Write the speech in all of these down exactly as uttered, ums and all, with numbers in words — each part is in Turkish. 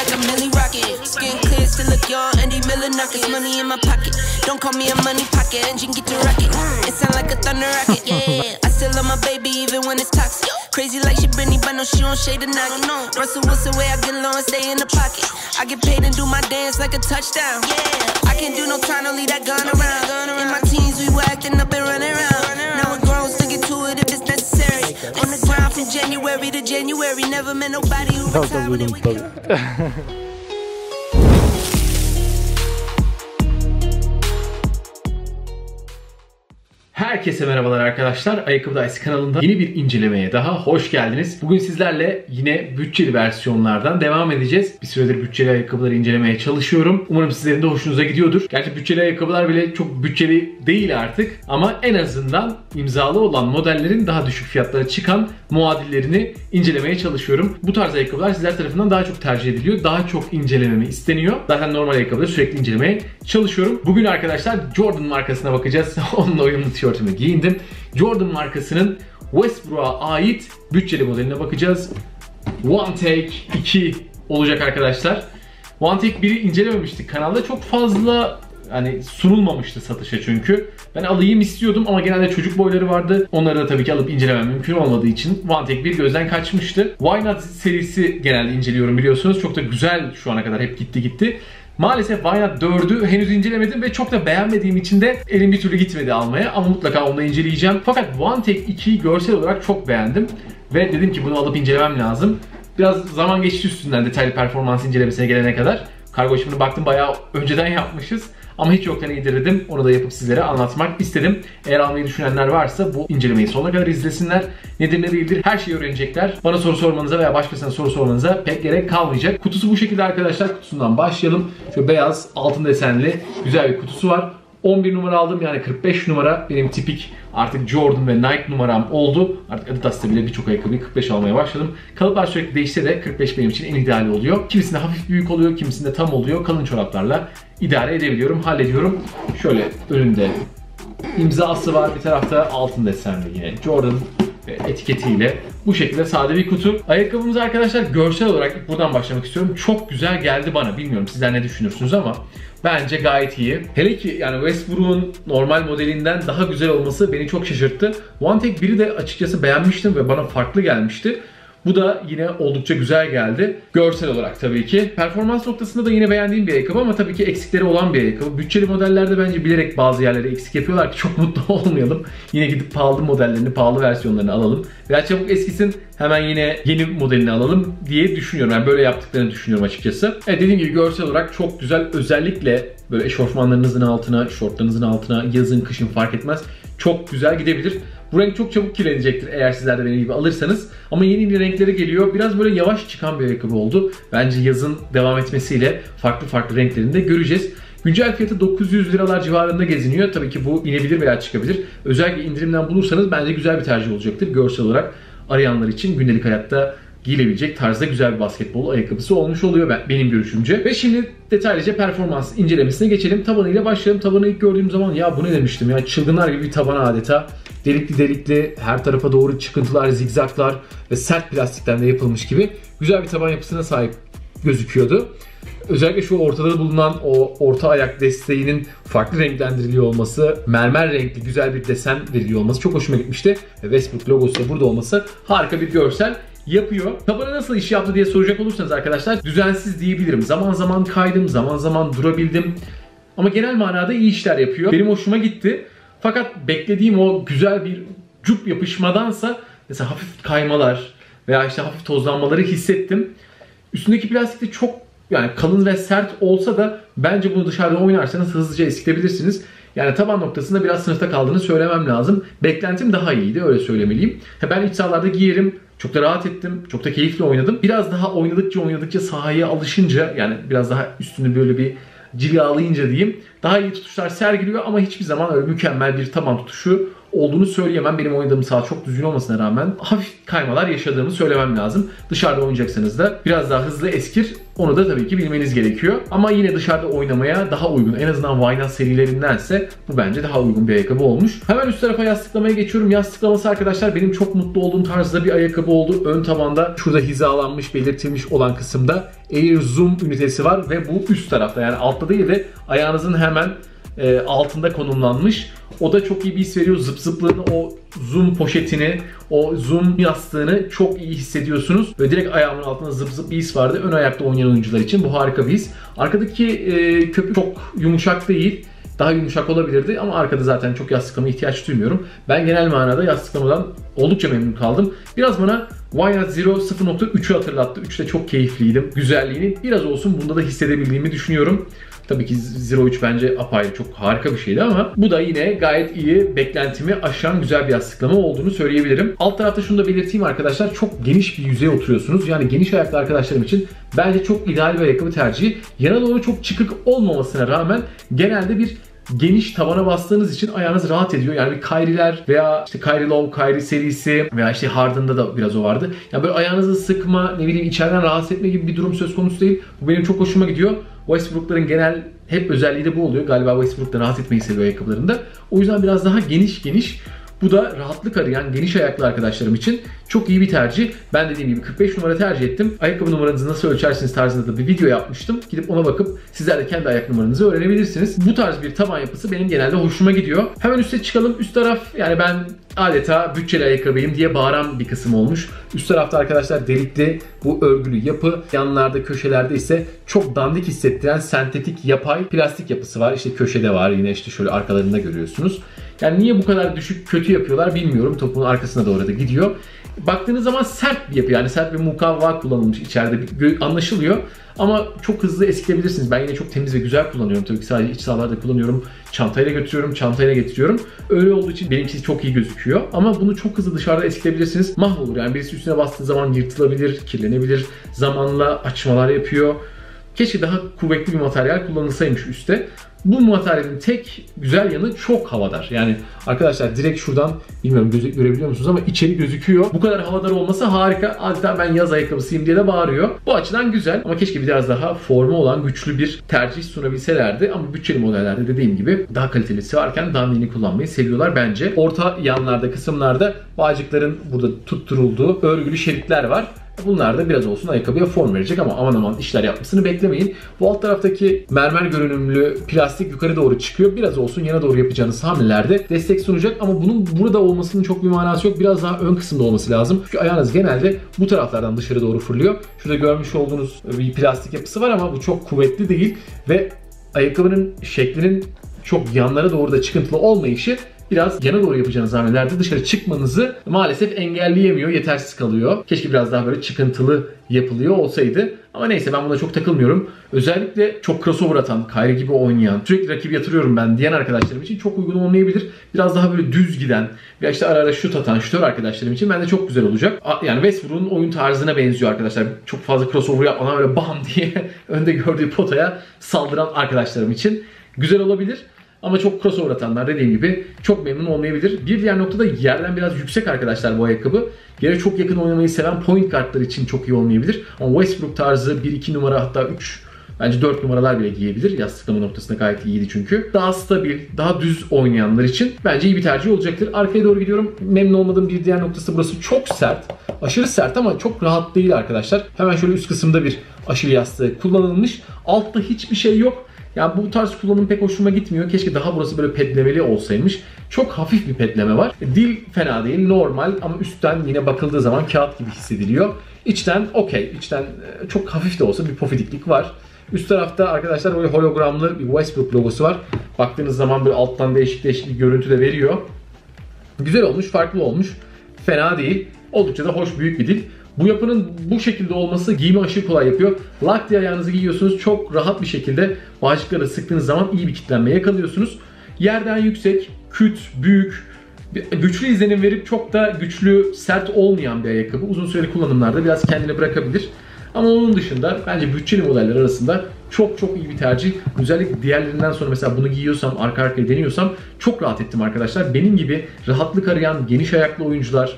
like a Millie Rocket. Skin clear, still look young, Andy Miller knockers. Money in my pocket, don't call me a money pocket. Engine get to rocket, it sound like a thunder rocket. Yeah, I still love my baby even when it's toxic. Crazy like she Britney, but no, she don't shade the noggin. Russell Wilson way I get low and stay in the pocket. I get paid and do my dance like a touchdown. Yeah, I can't do no time, don't leave that gun around. In my teens, we were acting up and running around. Now we're grown, still get to it if it's necessary. On the ground from January to January, never met nobody who retired when they wake up. Herkese merhabalar arkadaşlar. Ayakkabı Dayısı kanalında yeni bir incelemeye daha hoş geldiniz. Bugün sizlerle yine bütçeli versiyonlardan devam edeceğiz. Bir süredir bütçeli ayakkabıları incelemeye çalışıyorum. Umarım sizlerin de hoşunuza gidiyordur. Gerçi bütçeli ayakkabılar bile çok bütçeli değil artık. Ama en azından imzalı olan modellerin daha düşük fiyatlara çıkan muadillerini incelemeye çalışıyorum. Bu tarz ayakkabılar sizler tarafından daha çok tercih ediliyor. Daha çok incelememi isteniyor. Zaten normal ayakkabıları sürekli incelemeye çalışıyorum. Bugün arkadaşlar Jordan markasına bakacağız. Onunla uyumlu tişörtümü giyindim. Jordan markasının Westbrook'a ait bütçeli modeline bakacağız. One Take iki olacak arkadaşlar. One Take biri incelememiştik kanalda. Çok fazla hani sunulmamıştı satışa çünkü. Ben alayım istiyordum ama genelde çocuk boyları vardı. Onları da tabii ki alıp incelemem mümkün olmadığı için One Take bir gözden kaçmıştı. Why Not serisi genelde inceliyorum biliyorsunuz. Çok da güzel şu ana kadar hep gitti gitti. Maalesef Why Not dördü henüz incelemedim ve çok da beğenmediğim için de elim bir türlü gitmedi almaya ama mutlaka onu da inceleyeceğim. Fakat One Take ikiyi görsel olarak çok beğendim ve dedim ki bunu alıp incelemem lazım. Biraz zaman geçti üstünden detaylı performans incelemesine gelene kadar. Kargo işlemini baktım bayağı önceden yapmışız. Ama hiç yoktan iyidir dedim. Onu da yapıp sizlere anlatmak istedim. Eğer almayı düşünenler varsa bu incelemeyi sonuna kadar izlesinler. Nedir ne değildir her şeyi öğrenecekler. Bana soru sormanıza veya başkasına soru sormanıza pek gerek kalmayacak. Kutusu bu şekilde arkadaşlar. Kutusundan başlayalım. Şöyle beyaz altın desenli güzel bir kutusu var. on bir numara aldım yani kırk beş numara benim tipik artık Jordan ve Nike numaram oldu. Artık Adidas'ta bile birçok ayakkabıyı kırk beş almaya başladım. Kalıplar sürekli değişse de kırk beş benim için en ideali oluyor. Kimisinde hafif büyük oluyor, kimisinde tam oluyor. Kalın çoraplarla idare edebiliyorum, hallediyorum. Şöyle önünde imzası var. Bir tarafta altın desenli yine Jordan etiketiyle. Bu şekilde sade bir kutu. Ayakkabımız arkadaşlar görsel olarak buradan başlamak istiyorum. Çok güzel geldi bana. Bilmiyorum sizler ne düşünürsünüz ama bence gayet iyi. Hele ki yani Westbrook'un normal modelinden daha güzel olması beni çok şaşırttı. One Take biri de açıkçası beğenmiştim ve bana farklı gelmişti. Bu da yine oldukça güzel geldi. Görsel olarak tabii ki. Performans noktasında da yine beğendiğim bir ayakkabı ama tabii ki eksikleri olan bir ayakkabı. Bütçeli modellerde bence bilerek bazı yerleri eksik yapıyorlar ki çok mutlu olmayalım. Yine gidip pahalı modellerini, pahalı versiyonlarını alalım. Veya çabuk eskisin hemen yine yeni modelini alalım diye düşünüyorum. Yani böyle yaptıklarını düşünüyorum açıkçası. Evet dediğim gibi görsel olarak çok güzel. Özellikle böyle eşofmanlarınızın altına, şortlarınızın altına, yazın, kışın fark etmez. Çok güzel gidebilir. Bu renk çok çabuk kirlenecektir eğer sizler de benim gibi alırsanız. Ama yeni yeni renkleri geliyor. Biraz böyle yavaş çıkan bir ayakkabı oldu. Bence yazın devam etmesiyle farklı farklı renklerini de göreceğiz. Güncel fiyatı dokuz yüz liralar civarında geziniyor. Tabii ki bu inebilir veya çıkabilir. Özellikle indirimden bulursanız bence güzel bir tercih olacaktır. Görsel olarak arayanlar için gündelik hayatta giyilebilecek tarzda güzel bir basketbol ayakkabısı olmuş oluyor ben, benim görüşümce. Ve şimdi detaylıca performans incelemesine geçelim. Tabanıyla başlayalım. Tabanı ilk gördüğüm zaman ya bu ne demiştim ya, çılgınlar gibi bir taban adeta. Delikli delikli, her tarafa doğru çıkıntılar, zigzaklar ve sert plastikten de yapılmış gibi güzel bir taban yapısına sahip gözüküyordu. Özellikle şu ortada bulunan o orta ayak desteğinin farklı renklendiriliyor olması, mermer renkli güzel bir desen veriliyor olması çok hoşuma gitmişti. Ve Westbrook logosu da burada olması harika bir görsel yapıyor. Tabanı nasıl iş yaptı diye soracak olursanız arkadaşlar düzensiz diyebilirim. Zaman zaman kaydım, zaman zaman durabildim. Ama genel manada iyi işler yapıyor. Benim hoşuma gitti. Fakat beklediğim o güzel bir cup yapışmadansa mesela hafif kaymalar veya işte hafif tozlanmaları hissettim. Üstündeki plastik de çok yani kalın ve sert olsa da bence bunu dışarıda oynarsanız hızlıca eskitebilirsiniz. Yani taban noktasında biraz sınıfta kaldığını söylemem lazım. Beklentim daha iyiydi, öyle söylemeliyim. Ben iç sahalarda giyerim. Çok da rahat ettim. Çok da keyifli oynadım. Biraz daha oynadıkça oynadıkça sahaya alışınca yani biraz daha üstünü böyle bir cilalayınca diyeyim daha iyi tutuşlar sergiliyor ama hiçbir zaman öyle mükemmel bir taban tutuşu olduğunu söyleyemem. Benim oynadığım saha çok düzgün olmasına rağmen hafif kaymalar yaşadığımı söylemem lazım. Dışarıda oynayacaksanız da biraz daha hızlı eskir. Onu da tabii ki bilmeniz gerekiyor. Ama yine dışarıda oynamaya daha uygun. En azından Vainas serilerindense bu bence daha uygun bir ayakkabı olmuş. Hemen üst tarafa yastıklamaya geçiyorum. Yastıklaması arkadaşlar benim çok mutlu olduğum tarzda bir ayakkabı oldu. Ön tabanda şurada hizalanmış, belirtilmiş olan kısımda Air Zoom ünitesi var ve bu üst tarafta, yani altta değil de ayağınızın hemen e, altında konumlanmış. O da çok iyi bir his veriyor. Zıp zıplığını, o zoom poşetini, o zoom yastığını çok iyi hissediyorsunuz. Ve direkt ayağımın altında zıp zıp bir his vardı. Ön ayakta oynayan oyuncular için bu harika bir his. Arkadaki e, köpük çok yumuşak değil. Daha yumuşak olabilirdi ama arkada zaten çok yastıklamaya ihtiyaç duymuyorum. Ben genel manada yastıklamadan oldukça memnun kaldım. Biraz bana Vainas Zero sıfır nokta üç'ü hatırlattı. üç de çok keyifliydim. Güzelliğini biraz olsun bunda da hissedebildiğimi düşünüyorum. Tabii ki Zero üç bence apayrı çok harika bir şeydi ama bu da yine gayet iyi, beklentimi aşan güzel bir yastıklama olduğunu söyleyebilirim. Alt tarafta şunu da belirteyim arkadaşlar, çok geniş bir yüzeye oturuyorsunuz. Yani geniş ayaklı arkadaşlarım için bence çok ideal bir ayakkabı tercihi. Yana doğru çok çıkık olmamasına rağmen genelde bir geniş tabana bastığınız için ayağınız rahat ediyor. Yani bir Kyrie'ler veya işte Kyrie Low, Kyrie serisi veya işte Harden'da da biraz o vardı. Yani böyle ayağınızı sıkma, ne bileyim içeriden rahatsız etme gibi bir durum söz konusu değil. Bu benim çok hoşuma gidiyor. Westbrook'ların genel hep özelliği de bu oluyor. Galiba Westbrook da rahat etmeyi seviyor ayakkabılarında. O yüzden biraz daha geniş geniş. Bu da rahatlık arayan geniş ayaklı arkadaşlarım için çok iyi bir tercih. Ben dediğim gibi kırk beş numara tercih ettim. Ayakkabı numaranızı nasıl ölçersiniz tarzında da bir video yapmıştım. Gidip ona bakıp sizler de kendi ayak numaranızı öğrenebilirsiniz. Bu tarz bir taban yapısı benim genelde hoşuma gidiyor. Hemen üste çıkalım. Üst taraf, yani ben adeta bütçeli ayakkabıyım diye bağıran bir kısım olmuş. Üst tarafta arkadaşlar delikli bu örgülü yapı. Yanlarda, köşelerde ise çok dandik hissettiren sentetik yapay plastik yapısı var. İşte köşede var, yine işte şöyle arkalarında görüyorsunuz. Yani niye bu kadar düşük, kötü yapıyorlar bilmiyorum. Topun arkasına doğru da gidiyor. Baktığınız zaman sert bir yapı, yani sert bir mukavva kullanılmış içeride anlaşılıyor. Ama çok hızlı eskilebilirsiniz. Ben yine çok temiz ve güzel kullanıyorum. Tabii ki sadece iç sahalarda kullanıyorum. Çantayla götürüyorum, çantayla getiriyorum. Öyle olduğu için benimkisi çok iyi gözüküyor. Ama bunu çok hızlı dışarıda eskilebilirsiniz. Mahvolur. Yani birisi üstüne bastığı zaman yırtılabilir, kirlenebilir. Zamanla açmalar yapıyor. Keşke daha kuvvetli bir materyal kullanılsaymış üstte. Bu materyalin tek güzel yanı çok havadar. Yani arkadaşlar direkt şuradan, bilmiyorum göz görebiliyor musunuz ama içeri gözüküyor. Bu kadar havadar olması harika. Adeta ben yaz ayakkabısıyım diye de bağırıyor. Bu açıdan güzel ama keşke biraz daha formu olan güçlü bir tercih sunabilselerdi. Ama bütçeli modellerde dediğim gibi daha kalitelisi varken dandini kullanmayı seviyorlar bence. Orta yanlarda, kısımlarda bağcıkların burada tutturulduğu örgülü şeritler var. Bunlar da biraz olsun ayakkabıya form verecek ama aman aman işler yapmasını beklemeyin. Bu alt taraftaki mermer görünümlü plastik yukarı doğru çıkıyor. Biraz olsun yana doğru yapacağınız hamlelerde destek sunacak ama bunun burada olmasının çok bir manası yok. Biraz daha ön kısımda olması lazım. Çünkü ayağınız genelde bu taraflardan dışarı doğru fırlıyor. Şurada görmüş olduğunuz bir plastik yapısı var ama bu çok kuvvetli değil ve ayakkabının şeklinin çok yanlara doğru da çıkıntılı olmayışı biraz yana doğru yapacağınız hamlelerde dışarı çıkmanızı maalesef engelleyemiyor, yetersiz kalıyor. Keşke biraz daha böyle çıkıntılı yapılıyor olsaydı. Ama neyse, ben buna çok takılmıyorum. Özellikle çok crossover atan, Kyrie gibi oynayan, sürekli rakibi yatırıyorum ben diyen arkadaşlarım için çok uygun olmayabilir. Biraz daha böyle düz giden veya işte ara ara şut atan, şutör arkadaşlarım için bence çok güzel olacak. Yani Westbrook'un oyun tarzına benziyor arkadaşlar. Çok fazla crossover yapmadan böyle bam diye önde gördüğü potaya saldıran arkadaşlarım için güzel olabilir. Ama çok crossover atanlar dediğim gibi çok memnun olmayabilir. Bir diğer noktada yerden biraz yüksek arkadaşlar bu ayakkabı. Yere çok yakın oynamayı seven point guardlar için çok iyi olmayabilir. Ama Westbrook tarzı bir iki numara, hatta üç, bence dört numaralar bile giyebilir. Yastıklama noktasında gayet iyiydi çünkü. Daha stabil, daha düz oynayanlar için bence iyi bir tercih olacaktır. Arkaya doğru gidiyorum. Memnun olmadığım bir diğer noktası burası çok sert. Aşırı sert ama çok rahat değil arkadaşlar. Hemen şöyle üst kısımda bir aşırı yastığı kullanılmış. Altta hiçbir şey yok. Yani bu tarz kullanım pek hoşuma gitmiyor. Keşke daha burası böyle pedlemeli olsaymış. Çok hafif bir pedleme var. Dil fena değil, normal ama üstten yine bakıldığı zaman kağıt gibi hissediliyor. İçten okey. İçten çok hafif de olsa bir pofidiklik var. Üst tarafta arkadaşlar böyle hologramlı bir Westbrook logosu var. Baktığınız zaman böyle alttan değişik değişik bir görüntü de veriyor. Güzel olmuş, farklı olmuş. Fena değil. Oldukça da hoş, büyük bir dil. Bu yapının bu şekilde olması giyimi aşırı kolay yapıyor. Lak diye ayağınızı giyiyorsunuz. Çok rahat bir şekilde bağcıkları sıktığınız zaman iyi bir kilitlenme yakalıyorsunuz. Yerden yüksek, küt, büyük, güçlü izlenim verip çok da güçlü, sert olmayan bir ayakkabı. Uzun süreli kullanımlarda biraz kendini bırakabilir. Ama onun dışında bence bütçeli modeller arasında çok çok iyi bir tercih. Özellikle diğerlerinden sonra mesela bunu giyiyorsam, arka arkaya deniyorsam çok rahat ettim arkadaşlar. Benim gibi rahatlık arayan geniş ayaklı oyuncular,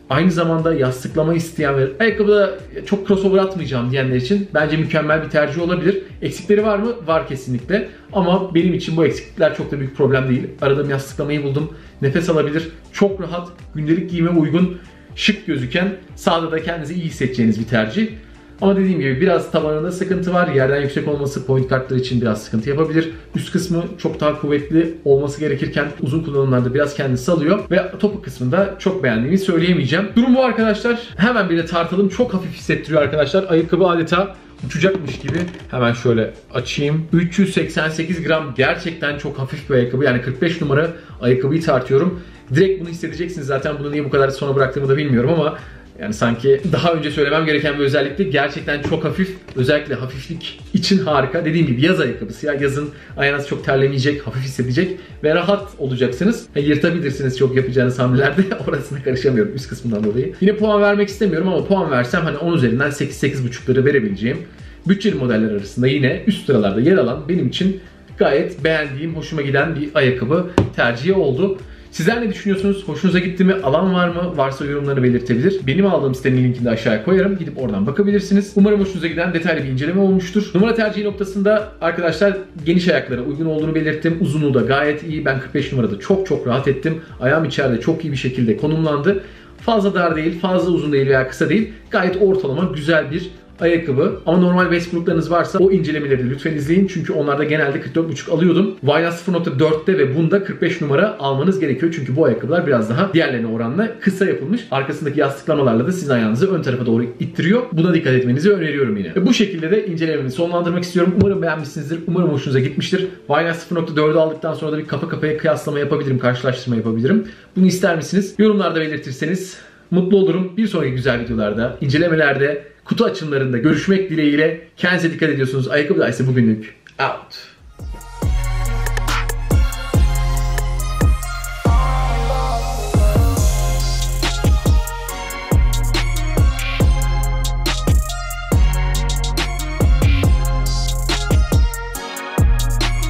Aynı zamanda yastıklama isteyen ve ayakkabıda çok crossover atmayacağım diyenler için bence mükemmel bir tercih olabilir. Eksikleri var mı? Var kesinlikle. Ama benim için bu eksiklikler çok da büyük problem değil. Aradığım yastıklamayı buldum. Nefes alabilir, çok rahat, gündelik giyime uygun, şık gözüken, sağda da kendinizi iyi hissedeceğiniz bir tercih. Ama dediğim gibi biraz tabanında sıkıntı var. Yerden yüksek olması point kartları için biraz sıkıntı yapabilir. Üst kısmı çok daha kuvvetli olması gerekirken uzun kullanımlarda biraz kendini salıyor. Ve topuk kısmında çok beğendiğimi söyleyemeyeceğim. Durum bu arkadaşlar. Hemen bir de tartalım. Çok hafif hissettiriyor arkadaşlar. Ayakkabı adeta uçacakmış gibi. Hemen şöyle açayım. üç yüz seksen sekiz gram, gerçekten çok hafif bir ayakkabı. Yani kırk beş numara ayakkabıyı tartıyorum. Direkt bunu hissedeceksiniz zaten. Bunu niye bu kadar sona bıraktığımı da bilmiyorum ama yani sanki daha önce söylemem gereken bir özellikti. Gerçekten çok hafif. Özellikle hafiflik için harika. Dediğim gibi yaz ayakkabısı ya. Yazın ayağınız çok terlemeyecek, hafif hissedecek ve rahat olacaksınız. E, yırtabilirsiniz çok yapacağınız hamlelerde. Orasına karışamıyorum üst kısmından dolayı. Yine puan vermek istemiyorum ama puan versem hani on üzerinden sekiz sekiz buçukları verebileceğim. Bütçeli modeller arasında yine üst sıralarda yer alan, benim için gayet beğendiğim, hoşuma giden bir ayakkabı tercihi oldu. Sizler ne düşünüyorsunuz? Hoşunuza gitti mi? Alan var mı? Varsa yorumlarını belirtebilir. Benim aldığım sitenin linkini de aşağıya koyarım. Gidip oradan bakabilirsiniz. Umarım hoşunuza giden detaylı bir inceleme olmuştur. Numara tercihi noktasında arkadaşlar geniş ayaklara uygun olduğunu belirttim. Uzunluğu da gayet iyi. Ben kırk beş numarada çok çok rahat ettim. Ayağım içeride çok iyi bir şekilde konumlandı. Fazla dar değil, fazla uzun değil veya kısa değil. Gayet ortalama güzel bir ayakkabı. Ama normal Westbrook'larınız varsa o incelemeleri lütfen izleyin. Çünkü onlarda genelde kırk dört buçuk alıyordum. Vayna sıfır nokta dörtte ve bunda kırk beş numara almanız gerekiyor. Çünkü bu ayakkabılar biraz daha diğerlerine oranla kısa yapılmış. Arkasındaki yastıklamalarla da sizin ayağınızı ön tarafa doğru ittiriyor. Buna dikkat etmenizi öneriyorum yine. Ve bu şekilde de incelememi sonlandırmak istiyorum. Umarım beğenmişsinizdir. Umarım hoşunuza gitmiştir. Vayna sıfır nokta dördü aldıktan sonra da bir kafa kafaya kıyaslama yapabilirim. Karşılaştırma yapabilirim. Bunu ister misiniz? Yorumlarda belirtirseniz mutlu olurum. Bir sonraki güzel videolarda, incelemelerde, kutu açımlarında görüşmek dileğiyle. Kendinize dikkat ediyorsunuz. Ayakkabı da ise bugünlük out.